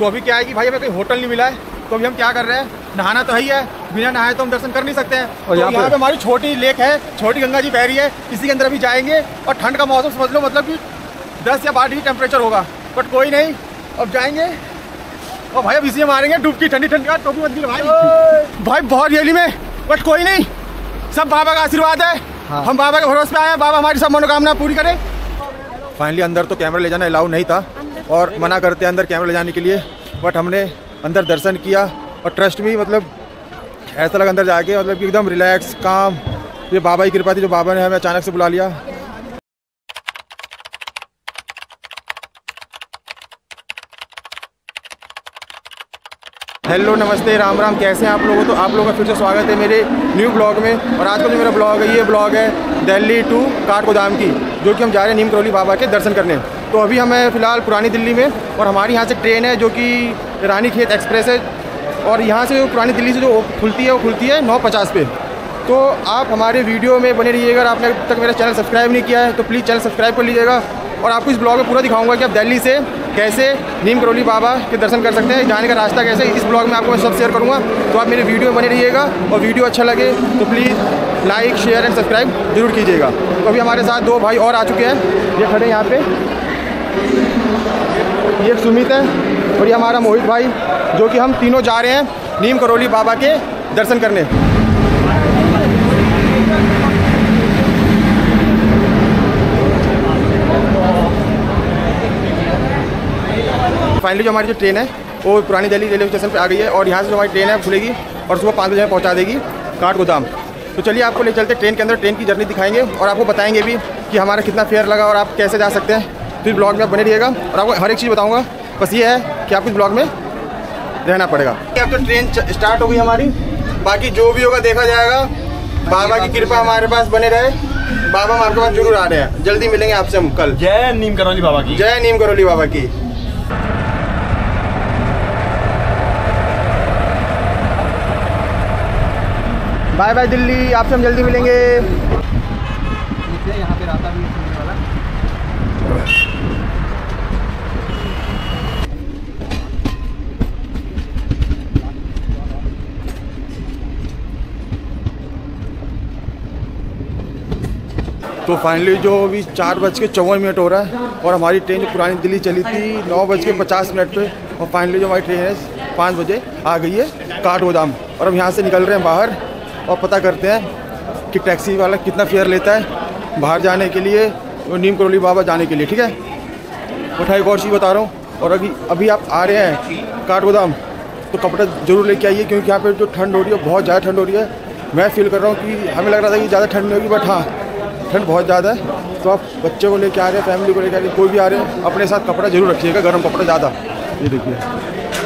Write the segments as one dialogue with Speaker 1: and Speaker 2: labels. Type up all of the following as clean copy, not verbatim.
Speaker 1: तो अभी क्या है कि भाई हमें कोई होटल नहीं मिला है, तो अभी हम क्या कर रहे हैं, नहाना तो है ही है, बिना नहाए तो हम दर्शन कर नहीं सकते हैं। और तो यहाँ पे हमारी छोटी लेक है, छोटी गंगा जी बह रही है, इसी के अंदर अभी जाएंगे। और ठंड का मौसम समझ लो, मतलब कि 10 या 12 डिग्री टेम्परेचर होगा, बट कोई नहीं, अब जाएंगे। और भाई अब इसी में मारेंगे डुबकी, ठंडी ठंडी का टोपी बंदी भाई बहुत रियली में, बट कोई नहीं, सब बाबा का आशीर्वाद है। हाँ। हम बाबा के भरोसे पे आए हैं, बाबा हमारी सब मनोकामना पूरी करें। फाइनली अंदर तो कैमरा ले जाना अलाउ नहीं था और मना करते हैं अंदर कैमरा ले जाने के लिए, बट हमने अंदर दर्शन किया और ट्रस्ट भी, मतलब ऐसा लगा अंदर जाके, मतलब कि एकदम रिलैक्स काम। ये बाबा की कृपा थी, जो बाबा ने हमें अचानक से बुला लिया। हेलो नमस्ते राम राम, कैसे हैं आप लोगों? तो आप लोगों का फिर से स्वागत है मेरे न्यू ब्लॉग में। और आज का जो मेरा ब्लॉग है, ये ब्लॉग है दिल्ली टू काठगोदाम की, जो कि हम जा रहे हैं नीम करौली बाबा के दर्शन करने। तो अभी हम हैं फ़िलहाल पुरानी दिल्ली में, और हमारी यहाँ से ट्रेन है जो कि रानीखेत एक्सप्रेस है, और यहाँ से पुरानी दिल्ली से जो खुलती है वो खुलती है 9:50 पे। तो आप हमारे वीडियो में बने रहिएगा। अगर आपने अब तक मेरा चैनल सब्सक्राइब नहीं किया है तो प्लीज़ चैनल सब्सक्राइब कर लीजिएगा। और आपको इस ब्लॉग में पूरा दिखाऊंगा कि आप दिल्ली से कैसे नीम करौली बाबा के दर्शन कर सकते हैं, जाने का रास्ता कैसे, इस ब्लॉग में आपको मैं सब शेयर करूँगा। तो आप मेरे वीडियो में बने रहिएगा, और वीडियो अच्छा लगे तो please like share and subscribe जरूर कीजिएगा। तो अभी हमारे साथ 2 भाई और आ चुके हैं, ये खड़े हैं यहाँ पे, ये सुमित है और ये हमारा मोहित भाई, जो कि हम तीनों जा रहे हैं नीम करौली बाबा के दर्शन करने। फाइनली जो हमारी जो ट्रेन है वो पुरानी दिल्ली रेलवे स्टेशन पे आ गई है, और यहाँ से जो हमारी ट्रेन है खुलेगी और सुबह 5 बजे पहुँचा देगी काठगोदाम। तो चलिए आपको ले चलते ट्रेन के अंदर, ट्रेन की जर्नी दिखाएंगे और आपको बताएंगे भी कि हमारा कितना फेयर लगा और आप कैसे जा सकते हैं। तो इस ब्लॉग में आप बने रहिएगा और आपको हर एक चीज़ बताऊँगा। बस ये है कि आपको इस ब्लॉग में रहना पड़ेगा। अब तो ट्रेन स्टार्ट हो गई हमारी, बाकी जो भी होगा देखा जाएगा। बाबा की कृपा हमारे पास बने रहे, बाबा हम आपके पास जरूर आ रहे हैं, जल्दी मिलेंगे आपसे हम कल।
Speaker 2: जय नीम करौली बाबा की,
Speaker 1: जय नीम करौली बाबा की। बाय बाय दिल्ली, आपसे हम जल्दी मिलेंगे। यहाँ पे रास्ता भी वाला। तो फाइनली जो अभी 4:54 हो रहा है, और हमारी ट्रेन जो पुरानी दिल्ली चली थी 9:50 पे, और फाइनली जो हमारी ट्रेन है 5 बजे आ गई है काठगोदाम। और अब यहाँ से निकल रहे हैं बाहर और पता करते हैं कि टैक्सी वाला कितना फेयर लेता है बाहर जाने के लिए और नीम करौली बाबा जाने के लिए। ठीक है, उठा एक और चीज़ बता रहा हूँ, और अभी आप आ रहे हैं काठगोदाम तो कपड़ा जरूर लेके आइए, क्योंकि यहाँ पे जो ठंड हो रही है बहुत ज़्यादा ठंड हो रही है। मैं फील कर रहा हूँ कि हमें लग रहा था कि ज़्यादा ठंड नहीं होगी, बट हाँ ठंड बहुत ज़्यादा है। तो आप बच्चे को लेके आ रहे हैं, फैमिली को लेके आ रहे हैं, कोई भी आ रहे हैं, अपने साथ कपड़ा जरूर रखिएगा, गर्म कपड़ा ज़्यादा। ये देखिए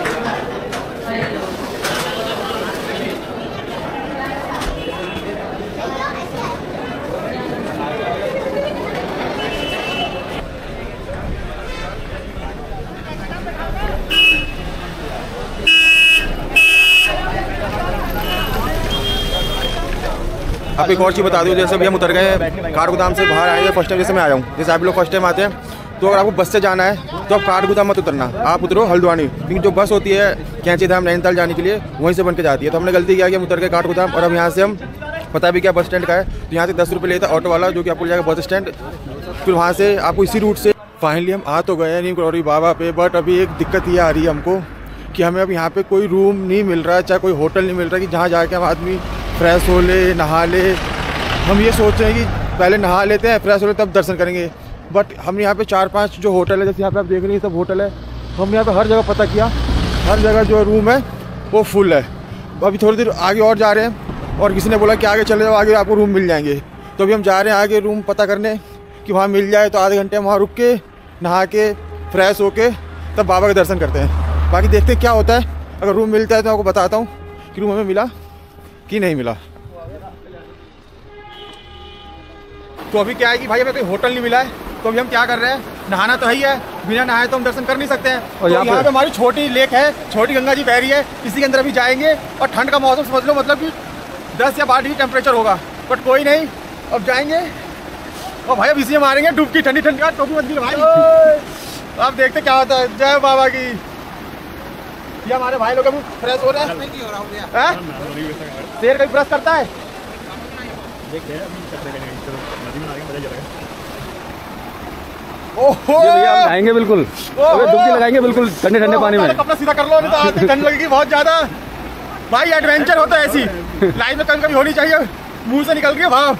Speaker 1: आप एक और चीज़ बता दूँ, जैसे अभी हम उतर गए हैं काठगोदाम से, बाहर आए हैं फर्स्ट टाइम, जैसे मैं आया हूँ, जैसे आप लोग फर्स्ट टाइम आते हैं, तो अगर आपको बस से जाना है तो आप काठगोदाम मत उतरना, आप उतरो हल्द्वानी, क्योंकि जो बस होती है कैंची धाम नैनीताल जाने के लिए वहीं से बन के जाती है। तो हमने गलती किया कि हम उतर गए काठगोदाम, और अब यहाँ से हम पता भी क्या बस स्टैंड का है, तो यहाँ से 10 रुपये लेता है ऑटो वाला, जो कि आपको ले जाएगा बस स्टैंड, फिर वहाँ से आपको इसी रूट से। फाइनली हम आ तो गए हैं नीम करौली बाबा पे, बट अभी एक दिक्कत ये आ रही है हमको कि हमें अब यहाँ पे कोई रूम नहीं मिल रहा है, चाहे कोई होटल नहीं मिल रहा है कि जहाँ जाके हम आदमी फ्रेश हो ले, नहा ले। हम ये सोच रहे हैं कि पहले नहा लेते हैं, फ्रेश हो ले, तब दर्शन करेंगे। बट हम यहाँ पे 4-5 जो होटल है, जैसे यहाँ पे आप देख रहे हैं सब होटल है, हम यहाँ पे हर जगह पता किया, हर जगह जो रूम है वो फुल है। अभी थोड़ी देर आगे और जा रहे हैं, और किसी ने बोला कि आगे चले जाओ, आगे आपको रूम मिल जाएंगे। तो अभी हम जा रहे हैं आगे रूम पता करने कि वहाँ मिल जाए, तो आधे घंटे वहाँ रुक के नहा के फ्रेश होके तब बाबा के दर्शन करते हैं। बाकी देखते हैं क्या होता है, अगर रूम मिलता है तो आपको बताता हूँ कि रूम हमें मिला कि नहीं मिला। तो अभी क्या है कि भाई हमें कोई होटल नहीं मिला है, तो अभी हम क्या कर रहे हैं, नहाना तो है ही है, बिना नहाए तो हम दर्शन कर नहीं सकते हैं। और यहाँ पे हमारी छोटी लेक है, छोटी गंगा जी बह रही है, इसी के अंदर अभी जाएंगे। और ठंड का मौसम समझ लो, मतलब कि 10 या 12 डिग्री टेम्परेचर होगा, बट कोई नहीं, अब जाएंगे। और भाई अब इसी में मारेंगे डुबकी, ठंडी ठंडी का टोपी बंदी भाई। अब देखते क्या होता है। जय बाबा की। ये हमारे भाई लोग फ्रेश हो रहे हैं। शेर कभी ब्रश करता है? ओहो
Speaker 2: आएंगे बिल्कुल, डुबकी लगाएंगे बिल्कुल ठंडे ठंडे पानी में।
Speaker 1: कपड़ा सीधा कर लो, नहीं तो आज ठंड लगेगी बहुत ज्यादा। भाई एडवेंचर होता है ऐसी लाइफ में, कभी कभी होनी चाहिए। मुंह से निकल गई भाव।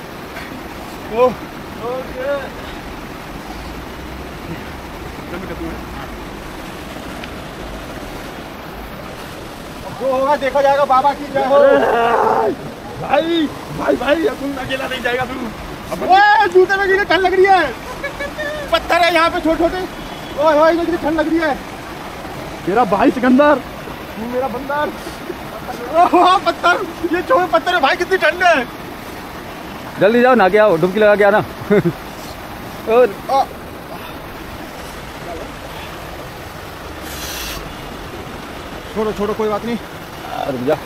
Speaker 1: जो होगा देखा जाएगा। बाबा की जय हो। भाई भाई भाई तू अकेला नहीं जाएगा तू। जूते में ठंड लग रही है, पत्थर है यहाँ पे छोटे छोटे। ओए मुझे ठंड लग रही है। मेरा भाई सिकंदर, तू मेरा बंदर। ओह पत्थर, ये छोटे पत्थर है भाई, कितनी ठंड है।
Speaker 2: जल्दी जाओ ना, के आओ, डुबकी लगा के आना। और
Speaker 1: छोड़ो छोड़ो, कोई बात नहीं।
Speaker 2: रुक जा।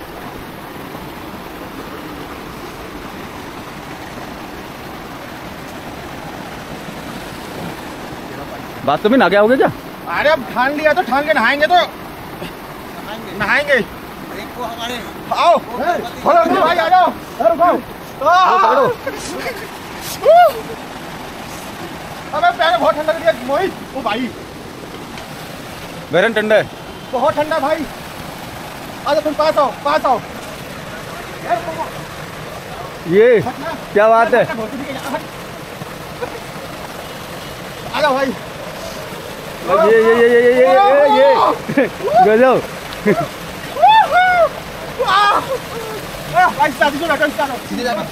Speaker 2: बात तो भी ना क्या हो गया क्या?
Speaker 1: अरे अब ठान लिया तो ठान के नहाएंगे तो नहाएंगे। आओ भाई आ जाओ। अबे पैर बहुत ठंडा लग रहा है मोहित। ओ भाई
Speaker 2: बैरन ठंडा है,
Speaker 1: बहुत ठंडा भाई। आ जाओ तुम पास आओ, पास आओ।
Speaker 2: ये क्या बात है।
Speaker 1: आ जाओ भाई।
Speaker 2: ये गजब।
Speaker 1: भाई शादी को लटक स्टार्ट सीधे जाना।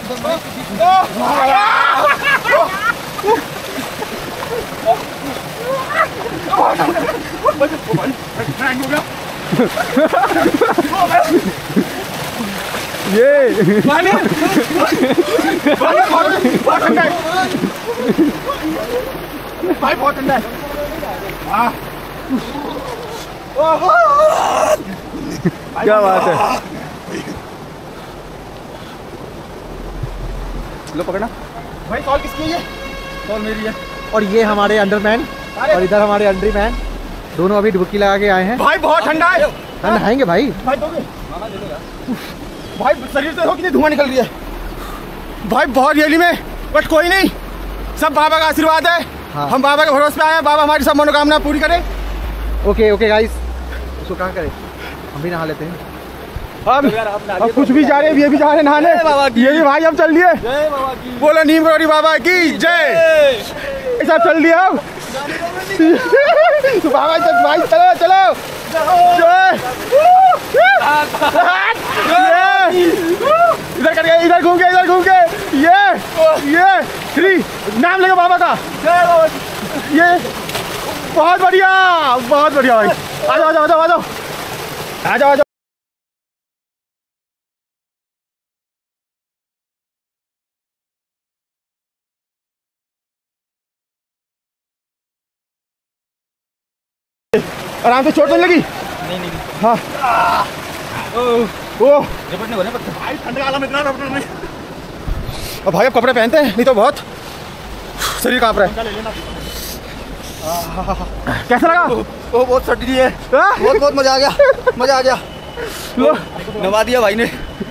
Speaker 2: ये
Speaker 1: पानी बहुत ठंडा है भाई, बहुत ठंडा है।
Speaker 2: क्या बात है। लो पकड़ना
Speaker 1: भाई। कॉल किसकी है? ये
Speaker 2: कॉल मेरी है।
Speaker 3: और ये हमारे अंडरमैन और इधर हमारे अंडरीमैन, दोनों अभी डुबकी लगा के आए हैं।
Speaker 1: भाई बहुत ठंडा है।
Speaker 3: नहाएंगे भाई।
Speaker 1: भाई दोगे भाई, शरीर से देखो कितनी धुआं निकल रही है भाई, बहुत रियली में। बट कोई नहीं, सब बाबा का आशीर्वाद है।
Speaker 3: हाँ।
Speaker 1: हम बाबा के भरोसे पे आए हैं। बाबा हमारी सब मनोकामना पूरी करे।
Speaker 3: ओके ओके गाइस, उसको कहाँ करें, हम भी नहा लेते हैं।
Speaker 1: अब कुछ भी जा रहे हैं, ये भी जा रहे हैं नहाने। ये भी भाई अब चल दिए। बोलो नीम करोड़ी बाबा की जय। सब चल दिया अब। बाबा भाई चलो चलो। इधर करके, इधर घूम के, इधर घूम के। ये 3 नाम लेगा बाबा का। ये बहुत बढ़िया, बहुत बढ़िया भाई। आ जाओ आ जाओ आ जाओ आ जाओ आ जाओ आ जाओ। आराम से, चोट नहीं लगी? नहीं। हाँ ओ भाई ठंड का आलम इतना नहीं। अब भाई अब कपड़े पहनते हैं, नहीं तो बहुत शरीर कांप रहा है। कैसा लगा?
Speaker 2: वो बहुत सर्दी है, बहुत मजा आ गया, मजा आ गया। नवा दिया भाई ने।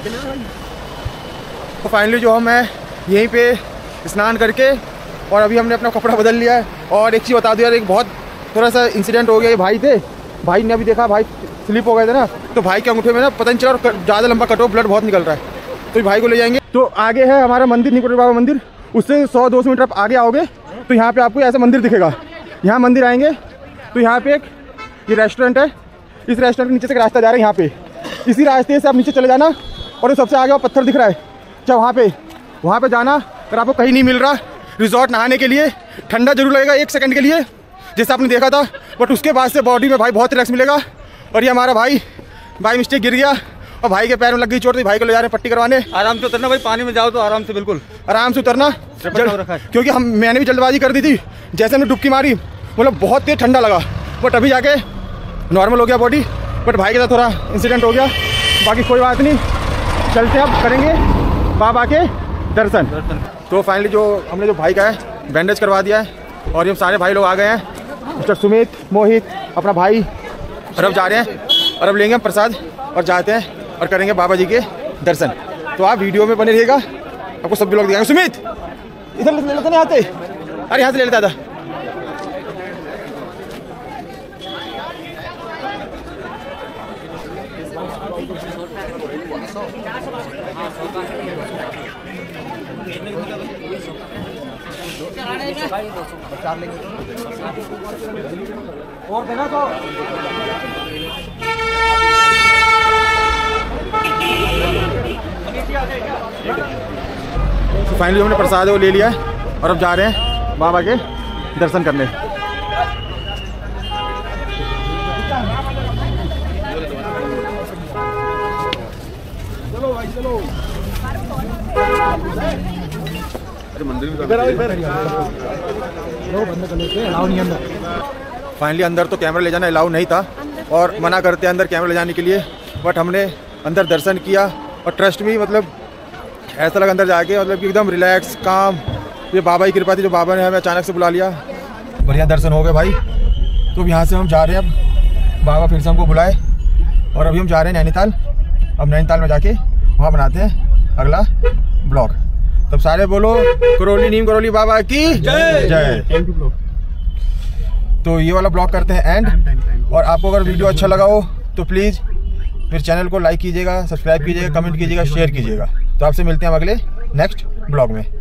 Speaker 1: तो फाइनली जो हम है यहीं पे स्नान करके, और अभी हमने अपना कपड़ा बदल लिया है। और एक चीज़ बता दो यार, एक बहुत थोड़ा सा इंसिडेंट हो गया। ये भाई थे, भाई ने अभी देखा, भाई स्लिप हो गए थे ना, तो भाई के अंगूठे में ना पता नहीं चला, और ज़्यादा लंबा कटो, ब्लड बहुत निकल रहा है। तो भाई को ले जाएंगे। तो आगे है हमारा मंदिर, नीम करोड़ी बाबा मंदिर। उससे 100-200 मीटर आप आगे आओगे तो यहाँ पे आपको ऐसा मंदिर दिखेगा। यहाँ मंदिर आएंगे तो यहाँ पे एक ये रेस्टोरेंट है। इस रेस्टोरेंट के नीचे से एक रास्ता जा रहा है यहाँ पे। इसी रास्ते से आप नीचे चले जाना, और सबसे आगे वो पत्थर दिख रहा है, चाहे वहाँ पे जाना। अगर आपको कहीं नहीं मिल रहा रिजॉर्ट नहाने के लिए, ठंडा जरूर लगेगा 1 सेकंड के लिए जैसे आपने देखा था, बट उसके बाद से बॉडी में भाई बहुत रिलैक्स मिलेगा। और ये हमारा भाई बाई मिस्टेक गिर गया और भाई के पैर में लग गई चोट, तो भाई को ले जा रहे हैं पट्टी करवाने।
Speaker 2: आराम से उतरना भाई, पानी में जाओ तो आराम से, बिल्कुल
Speaker 1: आराम से उतरना। क्योंकि मैंने भी जल्दबाजी कर दी थी, जैसे हमने डुबकी मारी मतलब बहुत तेज ठंडा लगा, बट अभी जाके नॉर्मल हो गया बॉडी। बट भाई के साथ थोड़ा इंसिडेंट हो गया, बाकी कोई बात नहीं। चलते अब करेंगे बाबा के दर्शन। तो फाइनली जो हमने जो भाई का है बैंडेज करवा दिया है, और ये सारे भाई लोग आ गए हैं। मिस्टर सुमित, मोहित, अपना भाई और अब जा रहे हैं और अब लेंगे हम प्रसाद और जाते हैं और करेंगे बाबा जी के दर्शन। तो आप वीडियो में बने रहिएगा, आपको सब लोग दिखाएंगे। सुमित इधर ले लेते नहीं आते, अरे यहाँ से ले लेता था।
Speaker 3: और देना तो
Speaker 1: फाइनली हमने प्रसाद वो ले लिया है और अब जा रहे हैं बाबा के दर्शन करने।
Speaker 3: चलो भाई चलो।
Speaker 1: फाइनली अंदर तो कैमरा ले जाना अलाउ नहीं था और मना करते हैं अंदर कैमरा ले जाने के लिए, बट हमने अंदर दर्शन किया और ट्रस्ट भी मतलब ऐसा लगा अंदर जाके मतलब कि एकदम रिलैक्स काम। ये बाबा की कृपा थी जो बाबा ने हमें अचानक से बुला लिया। बढ़िया दर्शन हो गए भाई। तो अब यहाँ से हम जा रहे हैं, अब बाबा फिर से हमको बुलाए और अभी हम जा रहे हैं नैनीताल। अब नैनीताल में जाके वहाँ बनाते हैं अगला ब्लॉग। तब सारे बोलो करौली नीम करौली बाबा की जय जय। तो ये वाला ब्लॉग करते हैं एंड। और आपको अगर वीडियो अच्छा लगा हो तो प्लीज़ मेरे चैनल को लाइक कीजिएगा, सब्सक्राइब कीजिएगा, कमेंट कीजिएगा, शेयर कीजिएगा। तो आपसे मिलते हैं अगले नेक्स्ट ब्लॉग में।